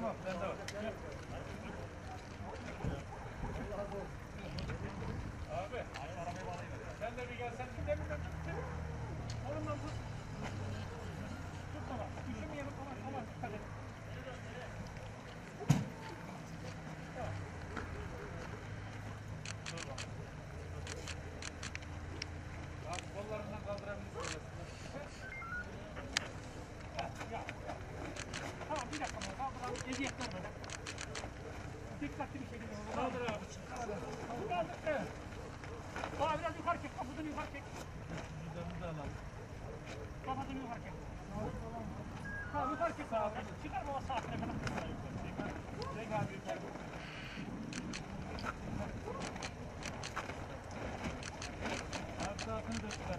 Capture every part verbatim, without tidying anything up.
Tamam, ben de var. Abi, sen de bir gelsen bir de bir de tut. Kolundan tut. Tut tamam. Üşümeyelim tamam tamam dikkat et. Abi kollarından kaldırabilirsin. Tamam bir dakika kaldıralım. Eziyet vermeden. Dikkatli bir şekilde kaldır abi. Kaldır. Kaldır. Evet. Daha biraz yukarı çek. Kapısını yukarı çek. Yüzümüzü alalım. Kapısını yukarı çek. Tamam yukarı çek. Çıkar baba saatine kadar. Çek abi yukarı. Abi saatini de çıkar.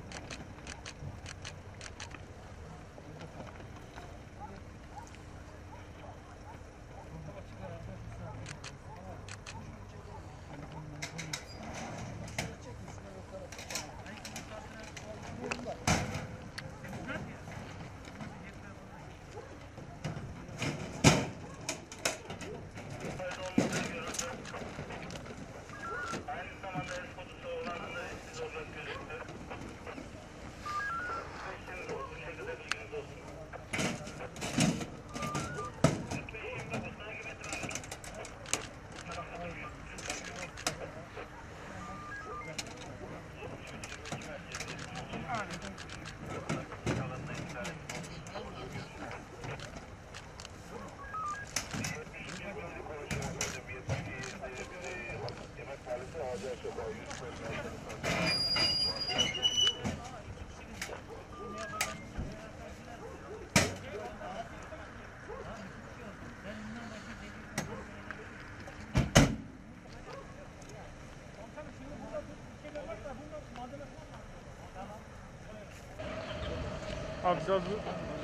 Abi biraz bu.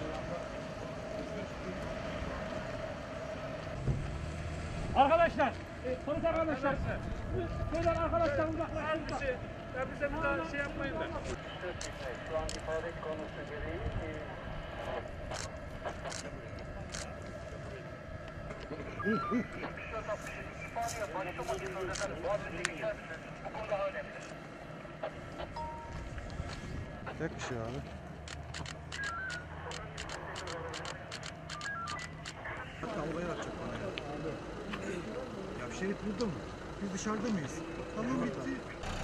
Arkadaşlar, polis arkadaşlar. Beyler arkadaşlar uzaklaşın. Bir şey, ya bize bir daha şey yapmayın da. Şu an ifade konusu gereği Tek bir şey abi. Hatta olayı atacak bana ya. Ya Şerif burada mı? Biz dışarıda mıyız? Tamam bitti.